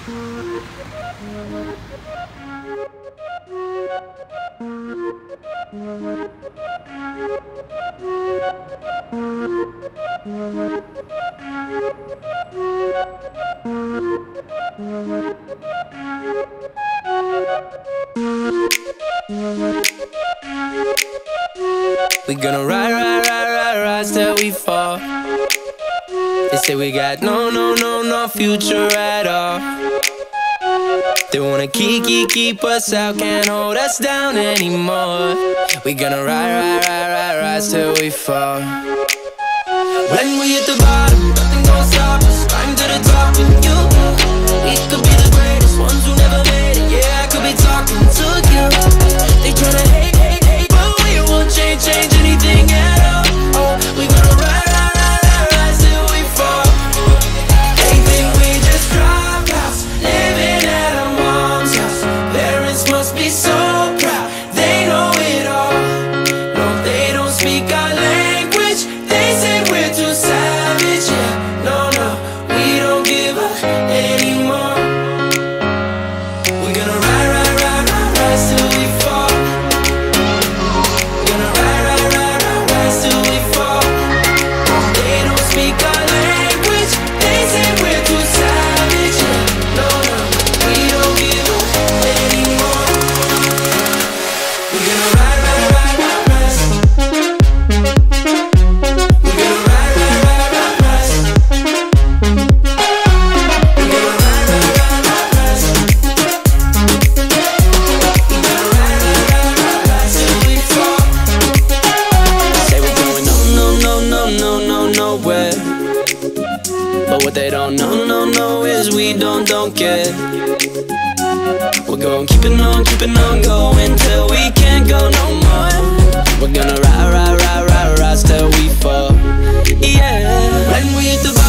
We gonna ride, ride, ride, ride, rise till we fall. They say we got no future at all. They wanna keep us out, can't hold us down anymore. We gonna ride, ride, ride, ride, rise till we fall. When we hit the bottom, nothing gon' stop us. Climb to the top with you. We could be the greatest ones who never made it. Yeah, I could be talking to you. They tryna hate, but we won't change anything at all. Oh, we gonna ride, ride, ride, ride, rise till we fall. They think we just dropped out, living at our mom's house. Parents must be so proud, they know it all. No, they don't speak our language. They say we're too savage. Yeah, no, we don't give up anymore. We're gonna ride, ride, ride, ride, rise till we fall. We're gonna ride, ride, ride, ride, rise till we fall. They don't speak our language. They say we're too savage. Yeah, no, we don't give up anymore. We're gonna ride, ride, ride, ride, rise. We're gonna ride, ride, ride, ride, rise. We're gonna ride, ride, ride, ride, rise. We're gonna ride, ride, ride, ride, rise till we fall. Say we're going nowhere. But what they don't know is we don't care. We're gonna keep it on going till we can't go no more. We're gonna ride, ride, ride, ride, rise till we fall. Yeah. When we hit the